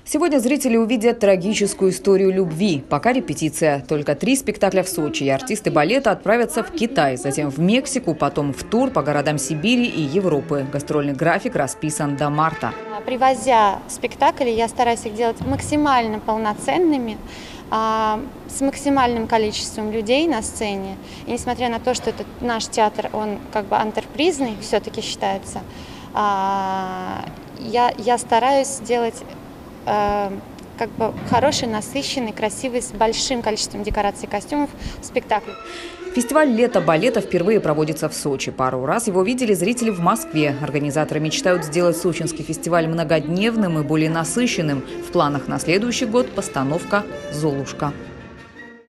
Сегодня зрители увидят трагическую историю любви. Пока репетиция. Только 3 спектакля в Сочи. И артисты балета отправятся в Китай, затем в Мексику, потом в тур по городам Сибири и Европы. Гастрольный график расписан до марта. Привозя спектакли, я стараюсь их делать максимально полноценными, с максимальным количеством людей на сцене. И несмотря на то, что этот наш театр, он как бы антрепризный все-таки считается, я стараюсь сделать как бы хороший, насыщенный, красивый, с большим количеством декораций и костюмов спектакль. Фестиваль «Лето балета» впервые проводится в Сочи. Пару раз его видели зрители в Москве. Организаторы мечтают сделать сочинский фестиваль многодневным и более насыщенным. В планах на следующий год постановка «Золушка».